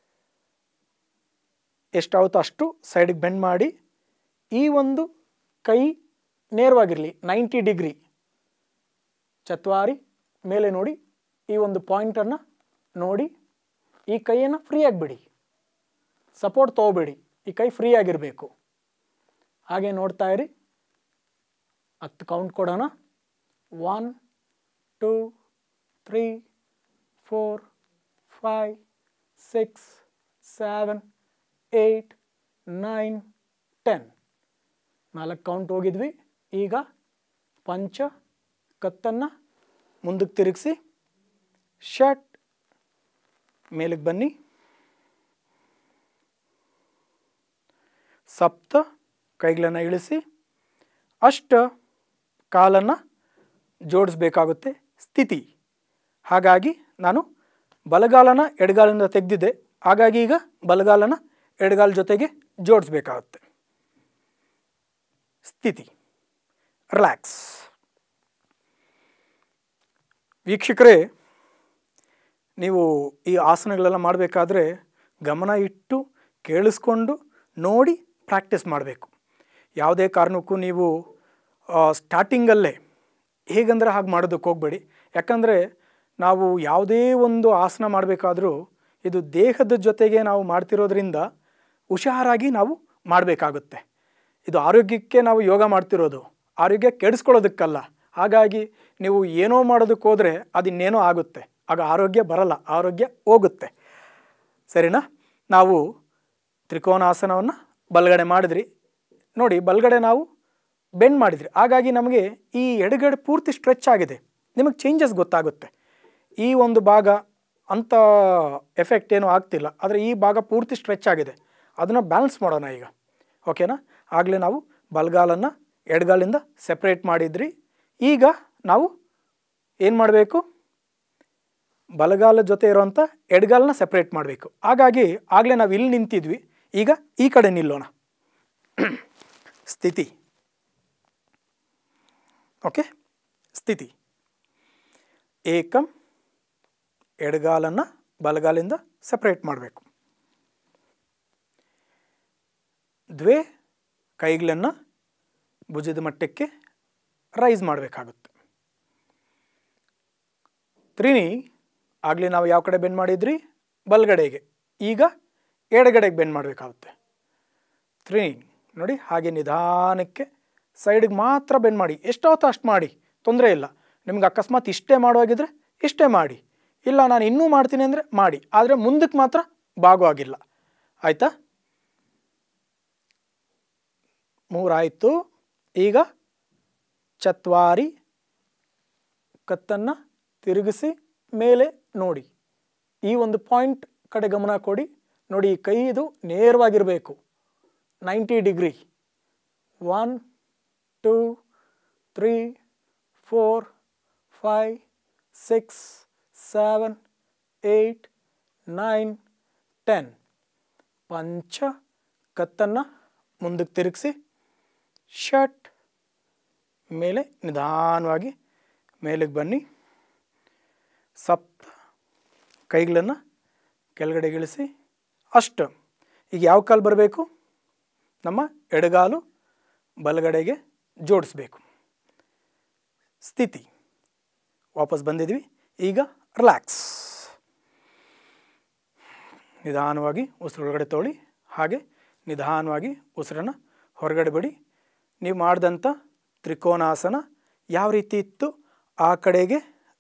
ಎಷ್ಟಾಗುತ್ತೋ ಅಷ್ಟು ಸೈಡ್ಗೆ ಬೆಂಡ್ ಮಾಡಿ. ಈ ಒಂದು ಕೈ ನೇರವಾಗಿರಲಿ, 90 ಡಿಗ್ರಿ. ಚತ್ವಾರಿ ಮೇಲೆ ನೋಡಿ, ಈ ಒಂದು ಪಾಯಿಂಟನ್ನು ನೋಡಿ. ಈ ಕೈಯನ್ನು ಫ್ರೀಯಾಗಿ ಬಿಡಿ, ಸಪೋರ್ಟ್ ತೊಗೋಬೇಡಿ. ಈ ಕೈ ಫ್ರೀ ಆಗಿರಬೇಕು. ಹಾಗೆ ನೋಡ್ತಾ ಇರಿ. 10 ಕೌಂಟ್ ಕೊಡೋಣ. 1 2 3 4 5 6 7 8 9 10. 4 ಕೌಂಟ್ ಹೋಗಿದ್ವಿ. ಈಗ ಪಂಚ ಕತ್ತನ್ನು ಮುಂದಕ್ಕೆ ತಿರುಗಿಸಿ, ಷಟ್ ಮೇಲಕ್ಕೆ ಬನ್ನಿ, ಸಪ್ತ ಕೈಗಳನ್ನು ಇಳಿಸಿ, ಅಷ್ಟ ಕಾಲನ್ನು ಜೋಡಿಸ್ಬೇಕಾಗುತ್ತೆ. ಸ್ಥಿತಿ. ಹಾಗಾಗಿ ನಾನು ಬಲಗಾಲನ ಎಡಗಾಲಿಂದ ತೆಗೆದಿದ್ದೆ. ಹಾಗಾಗಿ ಈಗ ಬಲಗಾಲನ ಎಡಗಾಲ ಜೊತೆಗೆ ಜೋಡಿಸ್ಬೇಕಾಗುತ್ತೆ. ಸ್ಥಿತಿ. ರಿಲ್ಯಾಕ್ಸ್. ವೀಕ್ಷಕರೇ, ನೀವು ಈ ಆಸನಗಳೆಲ್ಲ ಮಾಡಬೇಕಾದ್ರೆ ಗಮನ ಇಟ್ಟು ಕೇಳಿಸ್ಕೊಂಡು ನೋಡಿ ಪ್ರಾಕ್ಟೀಸ್ ಮಾಡಬೇಕು. ಯಾವುದೇ ಕಾರಣಕ್ಕೂ ನೀವು ಸ್ಟಾರ್ಟಿಂಗಲ್ಲೇ ಹೇಗಂದರೆ ಹಾಗೆ ಮಾಡೋದಕ್ಕೆ ಹೋಗಬೇಡಿ. ಯಾಕಂದರೆ ನಾವು ಯಾವುದೇ ಒಂದು ಆಸನ ಮಾಡಬೇಕಾದ್ರೂ ಇದು ದೇಹದ ಜೊತೆಗೆ ನಾವು ಮಾಡ್ತಿರೋದ್ರಿಂದ ಹುಷಾರಾಗಿ ನಾವು ಮಾಡಬೇಕಾಗುತ್ತೆ. ಇದು ಆರೋಗ್ಯಕ್ಕೆ ನಾವು ಯೋಗ ಮಾಡ್ತಿರೋದು, ಆರೋಗ್ಯ ಕೆಡಿಸ್ಕೊಳ್ಳೋದಕ್ಕಲ್ಲ. ಹಾಗಾಗಿ ನೀವು ಏನೋ ಮಾಡೋದಕ್ಕೆ ಹೋದರೆ ಅದಿನ್ನೇನೋ ಆಗುತ್ತೆ, ಆಗ ಆರೋಗ್ಯ ಬರಲ್ಲ, ಆರೋಗ್ಯ ಹೋಗುತ್ತೆ. ಸರಿನಾ? ನಾವು ತ್ರಿಕೋನಾಸನವನ್ನು ಬಲಗಡೆ ಮಾಡಿದ್ರಿ ನೋಡಿ, ಬಲಗಡೆ ನಾವು ಬೆಂಡ್ ಮಾಡಿದ್ರಿ, ಹಾಗಾಗಿ ನಮಗೆ ಈ ಎಡಗಡೆ ಪೂರ್ತಿ ಸ್ಟ್ರೆಚ್ ಆಗಿದೆ. ನಿಮಗೆ ಚೇಂಜಸ್ ಗೊತ್ತಾಗುತ್ತೆ. ಈ ಒಂದು ಭಾಗ ಅಂಥ ಎಫೆಕ್ಟ್ ಏನೂ ಆಗ್ತಿಲ್ಲ, ಆದರೆ ಈ ಭಾಗ ಪೂರ್ತಿ ಸ್ಟ್ರೆಚ್ ಆಗಿದೆ. ಅದನ್ನು ಬ್ಯಾಲೆನ್ಸ್ ಮಾಡೋಣ ಈಗ, ಓಕೆನಾ? ಆಗಲೇ ನಾವು ಬಲಗಾಲನ್ನು ಎಡಗಾಲಿಂದ ಸೆಪ್ರೇಟ್ ಮಾಡಿದ್ರಿ. ಈಗ ನಾವು ಏನು ಮಾಡಬೇಕು? ಬಲಗಾಲ ಜೊತೆ ಇರೋವಂಥ ಎಡಗಾಲನ್ನ ಸೆಪ್ರೇಟ್ ಮಾಡಬೇಕು. ಹಾಗಾಗಿ ಆಗಲೇ ನಾವು ಇಲ್ಲಿ ನಿಂತಿದ್ವಿ, ಈಗ ಈ ಕಡೆ ನಿಲ್ಲೋಣ. ಸ್ಥಿತಿ. ಓಕೆ, ಸ್ಥಿತಿ. ಏಕಂ, ಎಡಗಾಲನ್ನು ಬಲಗಾಲಿಂದ ಸೆಪ್ರೇಟ್ ಮಾಡಬೇಕು. ದ್ವೇ, ಕೈಗಳನ್ನು ಭುಜದ ಮಟ್ಟಕ್ಕೆ ರೈಸ್ ಮಾಡಬೇಕಾಗುತ್ತೆ. ತ್ರೀನಿ, ಆಗಲೇ ನಾವು ಯಾವ ಕಡೆ ಬೆಂಡ್ ಮಾಡಿದ್ರಿ? ಬಲಗಡೆಗೆ. ಈಗ ಎಡಗಡೆಗೆ ಬೆಂಡ್ ಮಾಡಬೇಕಾಗುತ್ತೆ. ತ್ರೀನಿ ನೋಡಿ, ಹಾಗೆ ನಿಧಾನಕ್ಕೆ ಸೈಡಿಗೆ ಮಾತ್ರ ಬೆಂಡ್ ಮಾಡಿ. ಎಷ್ಟೊತ್ತು ಅಷ್ಟು ಮಾಡಿ, ತೊಂದರೆ ಇಲ್ಲ. ನಿಮ್ಗೆ ಅಕಸ್ಮಾತ್ ಇಷ್ಟೇ ಮಾಡುವಾಗಿದ್ರೆ ಇಷ್ಟೇ ಮಾಡಿ, ಇಲ್ಲ ನಾನು ಇನ್ನೂ ಮಾಡ್ತೀನಿ ಅಂದರೆ ಮಾಡಿ, ಆದರೆ ಮುಂದಕ್ಕೆ ಮಾತ್ರ ಬಾಗುವಾಗಿಲ್ಲ. ಆಯಿತಾ? 3 ಆಯಿತು. ಈಗ ಚತ್ವಾರಿ, ಕತ್ತನ್ನು ತಿರುಗಿಸಿ ಮೇಲೆ ನೋಡಿ. ಈ ಒಂದು ಪಾಯಿಂಟ್ ಕಡೆ ಗಮನ ಕೊಡಿ. ನೋಡಿ, ಈ ಕೈ ಇದು ನೇರವಾಗಿರಬೇಕು, 90 ಡಿಗ್ರಿ. 1 2 3 4 5 6 7 8 9 10. ಪಂಚ, ಕತ್ತನ್ನು ಮುಂದಕ್ಕೆ ತಿರುಗಿಸಿ, ಷಟ್, ಮೇಲೆ ನಿಧಾನವಾಗಿ ಮೇಲೆಗೆ ಬನ್ನಿ. ಸಪ್ತ, ಕೈಗಳನ್ನು ಕೆಳಗಡೆ ಇಳಿಸಿ. ಅಷ್ಟು. ಈಗ ಯಾವ ಕಾಲು ಬರಬೇಕು? ನಮ್ಮ ಎಡಗಾಲು ಬಲಗಡೆಗೆ ಜೋಡಿಸ್ಬೇಕು. ಸ್ಥಿತಿ. ವಾಪಸ್ ಬಂದಿದ್ವಿ. ಈಗ ರಿಲ್ಯಾಕ್ಸ್. ನಿಧಾನವಾಗಿ ಉಸಿರೊಳಗಡೆ ತೊಗೊಳ್ಳಿ, ಹಾಗೆ ನಿಧಾನವಾಗಿ ಉಸಿರನ್ನು ಹೊರಗಡೆ ಬಿಡಿ. ನೀವು ಮಾಡಿದಂಥ ತ್ರಿಕೋನಾಸನ ಯಾವ ರೀತಿ ಇತ್ತು ಆ ಕಡೆಗೆ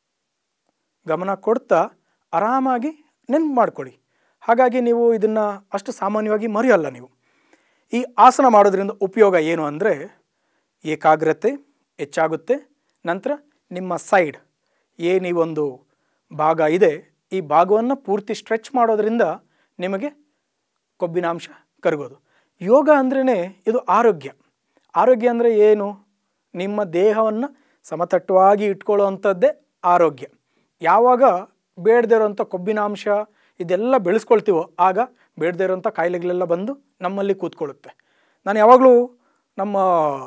ಗಮನ ಕೊಡ್ತಾ ಆರಾಮಾಗಿ ನೆನಪು ಮಾಡ್ಕೊಳ್ಳಿ. ಹಾಗಾಗಿ ನೀವು ಇದನ್ನು ಅಷ್ಟು ಸಾಮಾನ್ಯವಾಗಿ ಮರೆಯಲ್ಲ. ನೀವು ಈ ಆಸನ ಮಾಡೋದ್ರಿಂದ ಉಪಯೋಗ ಏನು ಅಂದರೆ, ಏಕಾಗ್ರತೆ ಹೆಚ್ಚಾಗುತ್ತೆ. ನಂತರ ನಿಮ್ಮ ಸೈಡ್ ಏನು ಈ ಒಂದು ಭಾಗ ಇದೆ, ಈ ಭಾಗವನ್ನು ಪೂರ್ತಿ ಸ್ಟ್ರೆಚ್ ಮಾಡೋದ್ರಿಂದ ನಿಮಗೆ ಕೊಬ್ಬಿನಾಂಶ ಕರಗೋದು. ಯೋಗ ಅಂದ್ರೇ ಇದು ಆರೋಗ್ಯ. ಆರೋಗ್ಯ ಅಂದರೆ ಏನು? ನಿಮ್ಮ ದೇಹವನ್ನು ಸಮತಟ್ಟವಾಗಿ ಇಟ್ಕೊಳ್ಳೋವಂಥದ್ದೇ ಆರೋಗ್ಯ. ಯಾವಾಗ ಬೇಡದೇ ಇರೋಂಥ ಕೊಬ್ಬಿನಾಂಶ ಇದೆಲ್ಲ ಬೆಳೆಸ್ಕೊಳ್ತೀವೋ ಆಗ ಬೇಡದೇ ಇರೋಂಥ ಕಾಯಿಲೆಗಳೆಲ್ಲ ಬಂದು ನಮ್ಮಲ್ಲಿ ಕೂತ್ಕೊಳ್ಳುತ್ತೆ. ನಾನು ಯಾವಾಗಲೂ ನಮ್ಮ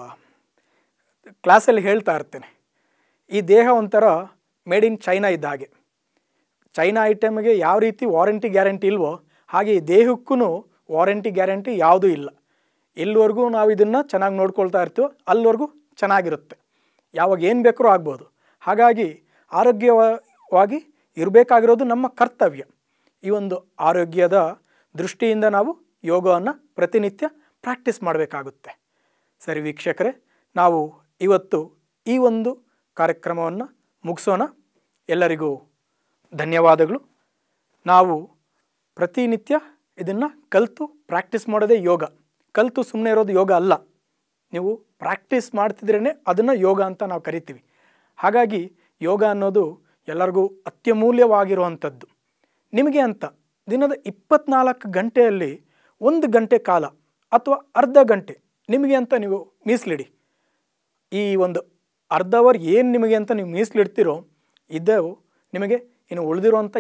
ಕ್ಲಾಸಲ್ಲಿ ಹೇಳ್ತಾ ಇರ್ತೇನೆ, ಈ ದೇಹ ಒಂಥರ ಮೇಡ್ ಇನ್ ಚೈನಾ ಇದ್ದ ಹಾಗೆ. ಚೈನಾ ಐಟಮ್ಗೆ ಯಾವ ರೀತಿ ವಾರಂಟಿ ಗ್ಯಾರಂಟಿ ಇಲ್ವೋ ಹಾಗೆ ಈ ದೇಹಕ್ಕೂ ವಾರಂಟಿ ಗ್ಯಾರಂಟಿ ಯಾವುದೂ ಇಲ್ಲ. ಎಲ್ಲಿವರೆಗೂ ನಾವು ಇದನ್ನು ಚೆನ್ನಾಗಿ ನೋಡ್ಕೊಳ್ತಾ ಇರ್ತೀವೋ ಅಲ್ಲಿವರೆಗೂ ಚೆನ್ನಾಗಿರುತ್ತೆ. ಯಾವಾಗ ಏನು ಬೇಕಾದ್ರೂ ಆಗ್ಬೋದು. ಹಾಗಾಗಿ ಆರೋಗ್ಯವಾಗಿ ಇರಬೇಕಾಗಿರೋದು ನಮ್ಮ ಕರ್ತವ್ಯ. ಈ ಒಂದು ಆರೋಗ್ಯದ ದೃಷ್ಟಿಯಿಂದ ನಾವು ಯೋಗವನ್ನು ಪ್ರತಿನಿತ್ಯ ಪ್ರಾಕ್ಟೀಸ್ ಮಾಡಬೇಕಾಗುತ್ತೆ. ಸರಿ ವೀಕ್ಷಕರೇ, ನಾವು ಇವತ್ತು ಈ ಒಂದು ಕಾರ್ಯಕ್ರಮವನ್ನು ಮುಗಿಸೋಣ. ಎಲ್ಲರಿಗೂ ಧನ್ಯವಾದಗಳು. ನಾವು ಪ್ರತಿನಿತ್ಯ ಇದನ್ನು ಕಲಿತು ಪ್ರಾಕ್ಟೀಸ್ ಮಾಡೋದೇ ಯೋಗ. ಕಲಿತು ಸುಮ್ಮನೆ ಇರೋದು ಯೋಗ ಅಲ್ಲ. ನೀವು ಪ್ರಾಕ್ಟೀಸ್ ಮಾಡ್ತಿದ್ರೇ ಅದನ್ನು ಯೋಗ ಅಂತ ನಾವು ಕರಿತೀವಿ. ಹಾಗಾಗಿ ಯೋಗ ಅನ್ನೋದು ಎಲ್ಲರಿಗೂ ಅತ್ಯಮೂಲ್ಯವಾಗಿರುವಂಥದ್ದು. ನಿಮಗೆ ಅಂತ ದಿನದ 24 ಗಂಟೆಯಲ್ಲಿ 1 ಗಂಟೆ ಕಾಲ ಅಥವಾ ಅರ್ಧ ಗಂಟೆ ನಿಮಗೆ ಅಂತ ನೀವು ಮೀಸಲಿಡಿ. ಈ ಒಂದು ಅರ್ಧ ಅವರ್ ಏನು ನಿಮಗೆ ಅಂತ ನೀವು ಮೀಸಲಿಡ್ತೀರೋ ಇದು ನಿಮಗೆ ಇನ್ನು ಉಳಿದಿರುವಂಥ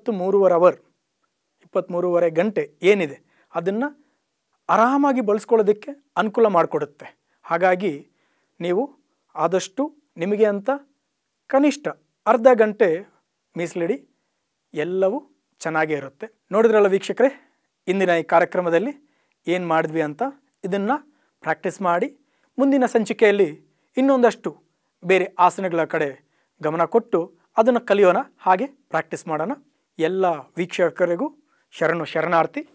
23.5 ಗಂಟೆ ಏನಿದೆ ಅದನ್ನು ಆರಾಮಾಗಿ ಬಳಸ್ಕೊಳ್ಳೋದಕ್ಕೆ ಅನುಕೂಲ ಮಾಡಿಕೊಡುತ್ತೆ. ಹಾಗಾಗಿ ನೀವು ಆದಷ್ಟು ನಿಮಗೆ ಅಂತ ಕನಿಷ್ಠ ಅರ್ಧ ಗಂಟೆ ಮೀಸಲಿಡಿ, ಎಲ್ಲವೂ ಚೆನ್ನಾಗೇ ಇರುತ್ತೆ. ನೋಡಿದ್ರಲ್ಲ ವೀಕ್ಷಕರೇ, ಇಂದಿನ ಈ ಕಾರ್ಯಕ್ರಮದಲ್ಲಿ ಏನು ಮಾಡಿದ್ವಿ ಅಂತ. ಇದನ್ನು ಪ್ರಾಕ್ಟೀಸ್ ಮಾಡಿ ಮುಂದಿನ ಸಂಚಿಕೆಯಲ್ಲಿ ಇನ್ನೊಂದಷ್ಟು ಬೇರೆ ಆಸನಗಳ ಕಡೆ ಗಮನ ಕೊಟ್ಟು ಅದನ್ನು ಕಲಿಯೋಣ, ಹಾಗೆ ಪ್ರಾಕ್ಟೀಸ್ ಮಾಡೋಣ. ಎಲ್ಲ ವೀಕ್ಷಕರಿಗೂ ಶರಣಾರ್ಥಿ.